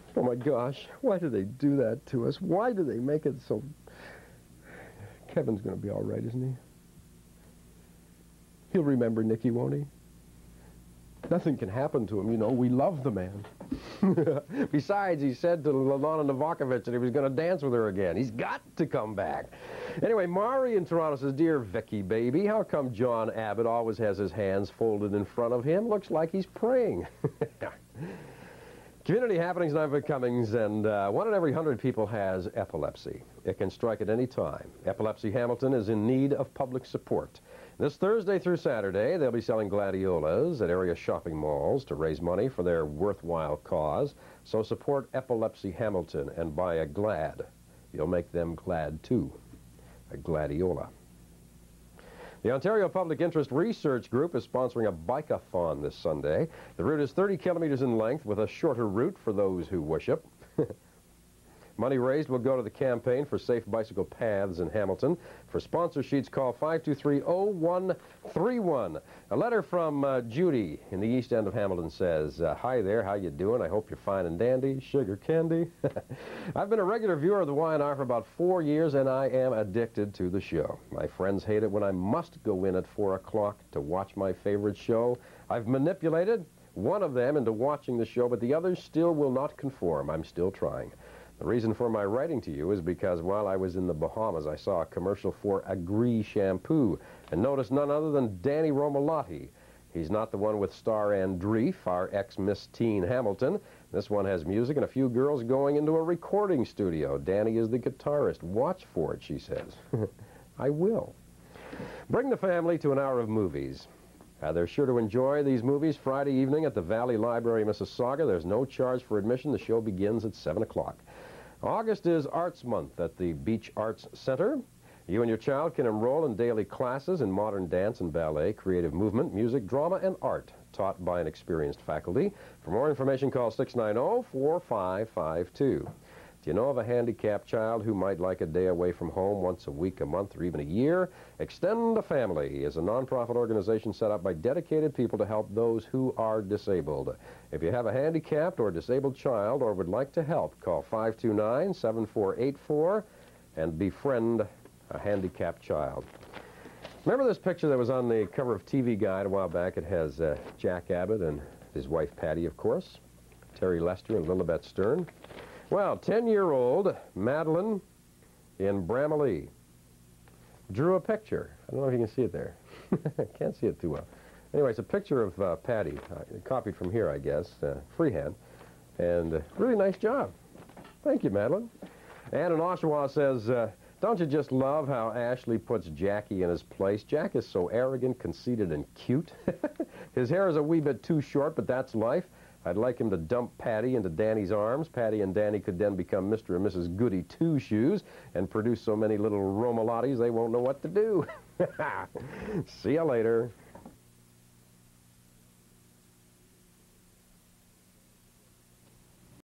Oh, my gosh. Why do they do that to us? Why do they make it so... Kevin's going to be all right, isn't he? He'll remember Nicky, won't he? Nothing can happen to him, you know. We love the man. Besides, he said to Lana Novakovic that he was going to dance with her again. He's got to come back. Anyway, Mari in Toronto says, "Dear Vicky, baby, how come John Abbott always has his hands folded in front of him? Looks like he's praying." Community happenings, and I'm Vic Cummings, and 1 in every 100 people has epilepsy. It can strike at any time. Epilepsy Hamilton is in need of public support. This Thursday through Saturday, they'll be selling gladiolas at area shopping malls to raise money for their worthwhile cause. So support Epilepsy Hamilton and buy a Glad. You'll make them glad, too. A gladiola. The Ontario Public Interest Research Group is sponsoring a bike-a-thon this Sunday. The route is 30 kilometers in length with a shorter route for those who worship. Money raised will go to the campaign for safe bicycle paths in Hamilton. For sponsor sheets, call 523-0131. A letter from Judy in the east end of Hamilton says, "Hi there, how you doing? I hope you're fine and dandy. Sugar candy." I've been a regular viewer of the Y&R for about 4 years, and I am addicted to the show. My friends hate it when I must go in at 4 o'clock to watch my favorite show. I've manipulated one of them into watching the show, but the others still will not conform. I'm still trying. The reason for my writing to you is because while I was in the Bahamas, I saw a commercial for Agree shampoo and noticed none other than Danny Romalotti. He's not the one with star Andreef, our ex-Miss Teen Hamilton. This one has music and a few girls going into a recording studio. Danny is the guitarist. Watch for it, she says. I will. Bring the family to an hour of movies. They're sure to enjoy these movies Friday evening at the Valley Library, Mississauga. There's no charge for admission. The show begins at 7 o'clock. August is Arts Month at the Beach Arts Center. You and your child can enroll in daily classes in modern dance and ballet, creative movement, music, drama, and art, taught by an experienced faculty. For more information, call 690-4552. Do you know of a handicapped child who might like a day away from home once a week, a month, or even a year? Extend a Family is a nonprofit organization set up by dedicated people to help those who are disabled. If you have a handicapped or disabled child or would like to help, call 529-7484 and befriend a handicapped child. Remember this picture that was on the cover of TV Guide a while back? It has Jack Abbott and his wife Patty, of course, Terry Lester and Lilibet Stern. Well, 10-year-old Madeline in Bramalea drew a picture. I don't know if you can see it there. Can't see it too well. Anyway, it's a picture of Patty, copied from here, I guess, freehand, and really nice job. Thank you, Madeline. Ann in Oshawa says, "Don't you just love how Ashley puts Jackie in his place? Jack is so arrogant, conceited, and cute. His hair is a wee bit too short, but that's life. I'd like him to dump Patty into Danny's arms. Patty and Danny could then become Mr. and Mrs. Goody Two-Shoes and produce so many little Romalottis they won't know what to do." See you later.